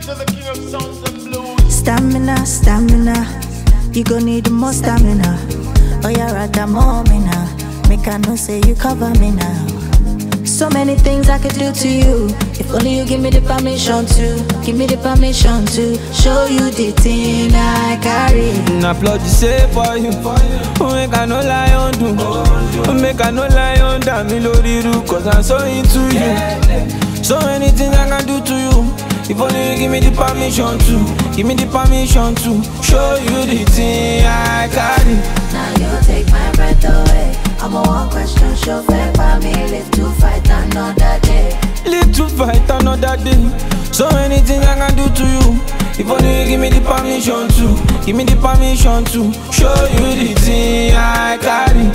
into the king of sounds and blues. Stamina, stamina, you gon' need more stamina. Oh, you're at the moment now. Make I know say you cover me now. So many things I could do to you. If only you give me the permission to. Give me the permission to show you the thing I carry. Applaud you say for you. Make I no lie on do. Make I no lie on that me lori ru. Cause I'm so into you. So many things I can do to you. If only you give me the permission to. Give me the permission to show you the thing I carry. Now you take my breath away. I'm a one question show fair by me. Live to fight another day. Live to fight another day. So many things I can do to you. If only you give me the permission to. Give me the permission to show you the thing I carry.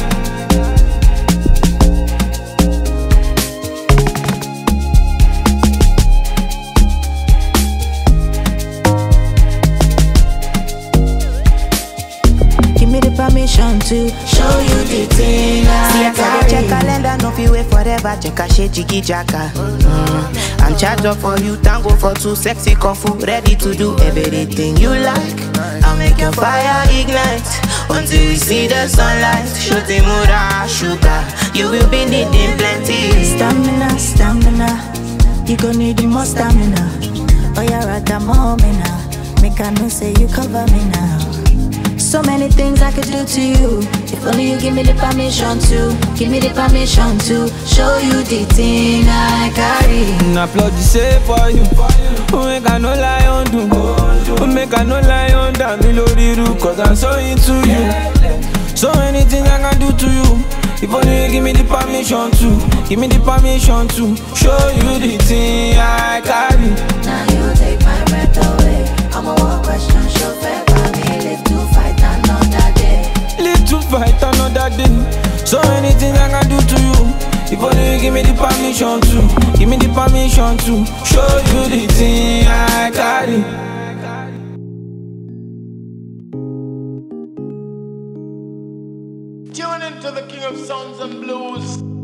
Permission to show you the thing I carry. Check calendar, no fit wait forever. Check a shit jiggy jacka. I'm charged up for you, tango for two, sexy kung fu, ready to do everything you like. I'll make your fire ignite until you see the sunlight. Shoti mura sugar, you will be needing plenty. Stamina, stamina, you gon' need more stamina. Oh, you're at the moment now. Make I know say you cover me now. So many things I could do to you. If only you give me the permission to. Give me the permission to show you the thing I carry. Applaud you say for you. Make I no lie on do. Make I no lie on that me lori ru. Cause I'm so into you. So many things I can do to you. If only you give me the permission to. Give me the permission to show you the thing I carry. Now you take my breath away. I'm a one question show fair by me. Live to fight another day. Live to fight another day. So many things I can do to you. If only you give me the permission to. Give me the permission to show you the thing I carry. Tune into the king of sounds and blues.